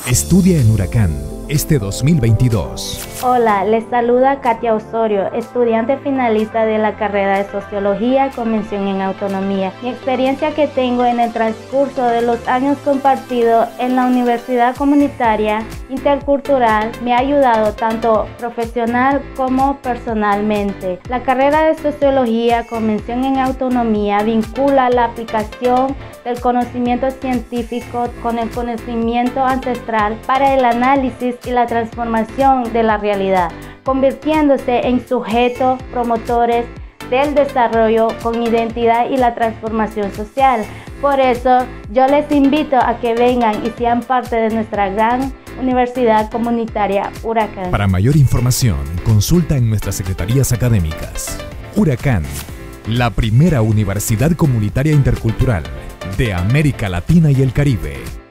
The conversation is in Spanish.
Estudia en Huracán este 2022. Hola, les saluda Katia Osorio, estudiante finalista de la carrera de Sociología con mención en Autonomía. Mi experiencia que tengo en el transcurso de los años compartidos en la Universidad Comunitaria Intercultural me ha ayudado tanto profesional como personalmente. La carrera de Sociología con mención en Autonomía vincula la aplicación del conocimiento científico con el conocimiento ancestral para el análisis y la transformación de la realidad, convirtiéndose en sujetos promotores del desarrollo con identidad y la transformación social. Por eso, yo les invito a que vengan y sean parte de nuestra gran Universidad Comunitaria Huracán. Para mayor información, consulta en nuestras secretarías académicas. Huracán, la primera universidad comunitaria intercultural de América Latina y el Caribe.